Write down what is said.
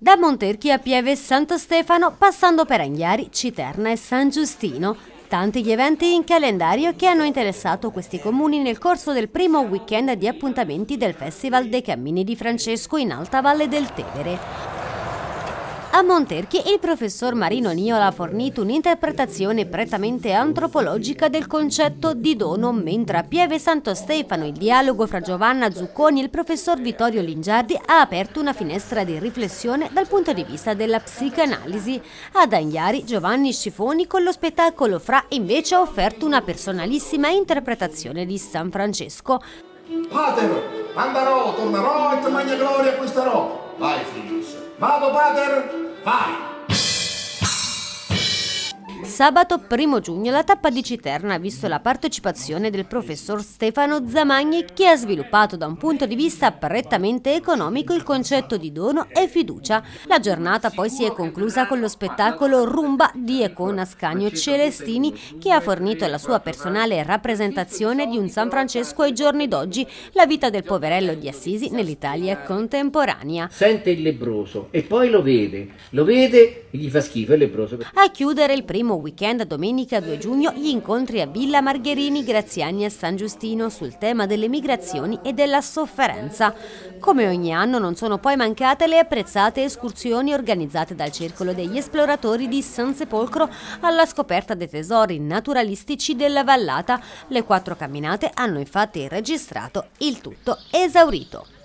Da Monterchi a Pieve Santo Stefano, passando per Anghiari, Citerna e San Giustino. Tanti gli eventi in calendario che hanno interessato questi comuni nel corso del primo weekend di appuntamenti del Festival dei Cammini di Francesco in Alta Valle del Tevere. A Monterchi il professor Marino Niola ha fornito un'interpretazione prettamente antropologica del concetto di dono, mentre a Pieve Santo Stefano il dialogo fra Giovanna Zucconi e il professor Vittorio Lingiardi ha aperto una finestra di riflessione dal punto di vista della psicanalisi. Ad Anghiari Giovanni Scifoni con lo spettacolo Fra invece ha offerto una personalissima interpretazione di San Francesco. Pater, andrò, tornerò e te magna gloria acquisterò. Vai, Filius. Vado, Pater. Vai! Sabato 1 giugno la tappa di Citerna ha visto la partecipazione del professor Stefano Zamagni, che ha sviluppato da un punto di vista prettamente economico il concetto di dono e fiducia. La giornata poi si è conclusa con lo spettacolo Rumba di e con Ascanio Celestini, che ha fornito la sua personale rappresentazione di un San Francesco ai giorni d'oggi, la vita del poverello di Assisi nell'Italia contemporanea. Sente il lebbroso e poi lo vede e gli fa schifo il lebbroso. A chiudere il primo weekend, domenica 2 giugno, gli incontri a Villa Margherini, Graziani e San Giustino sul tema delle migrazioni e della sofferenza. Come ogni anno non sono poi mancate le apprezzate escursioni organizzate dal Circolo degli Esploratori di San Sepolcro alla scoperta dei tesori naturalistici della vallata. Le 4 camminate hanno infatti registrato il tutto esaurito.